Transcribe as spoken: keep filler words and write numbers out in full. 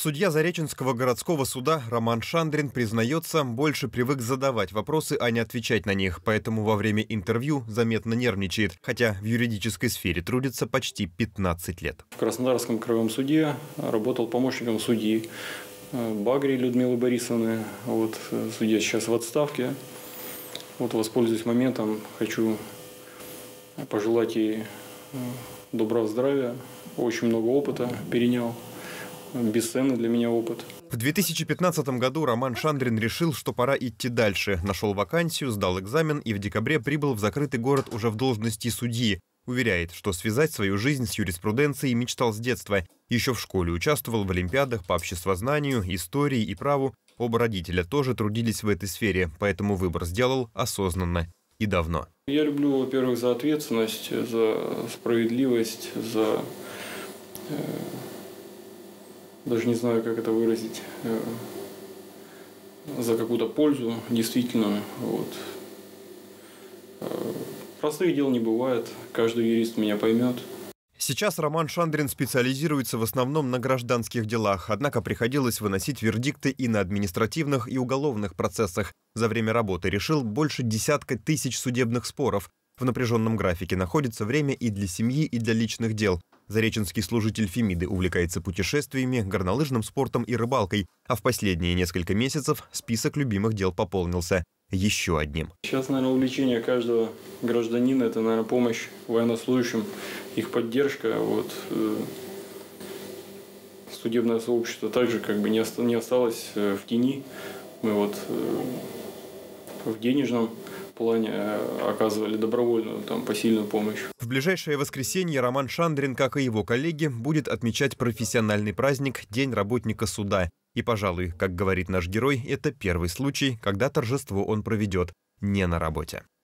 Судья Зареченского городского суда Роман Шандрин признается, больше привык задавать вопросы, а не отвечать на них, поэтому во время интервью заметно нервничает, хотя в юридической сфере трудится почти пятнадцать лет. В Краснодарском краевом суде работал помощником судьи Багри Людмилы Борисовны. Вот, судья сейчас в отставке. Вот, воспользуясь моментом, хочу пожелать ей доброго здравия. Очень много опыта перенял. Бесценный для меня опыт. В две тысячи пятнадцатом году Роман Шандрин решил, что пора идти дальше. Нашел вакансию, сдал экзамен и в декабре прибыл в закрытый город уже в должности судьи. Уверяет, что связать свою жизнь с юриспруденцией мечтал с детства. Еще в школе участвовал в олимпиадах по обществознанию, истории и праву. Оба родителя тоже трудились в этой сфере, поэтому выбор сделал осознанно и давно. Я люблю, во-первых, за ответственность, за справедливость, за... Даже не знаю, как это выразить, за какую-то пользу, действительно. Вот. Простых дел не бывает, каждый юрист меня поймет. Сейчас Роман Шандрин специализируется в основном на гражданских делах, однако приходилось выносить вердикты и на административных и уголовных процессах. За время работы решил больше десятка тысяч судебных споров. В напряженном графике находится время и для семьи, и для личных дел. Зареченский служитель Фемиды увлекается путешествиями, горнолыжным спортом и рыбалкой, а в последние несколько месяцев список любимых дел пополнился еще одним. Сейчас, наверное, увлечение каждого гражданина – это, наверное, помощь военнослужащим, их поддержка. Вот. Судебное сообщество также как бы не осталось в тени. Мы вот в денежном плане оказывали добровольную, там, посильную помощь. В ближайшее воскресенье Роман Шандрин, как и его коллеги, будет отмечать профессиональный праздник День работника суда. И, пожалуй, как говорит наш герой, это первый случай, когда торжество он проведет не на работе.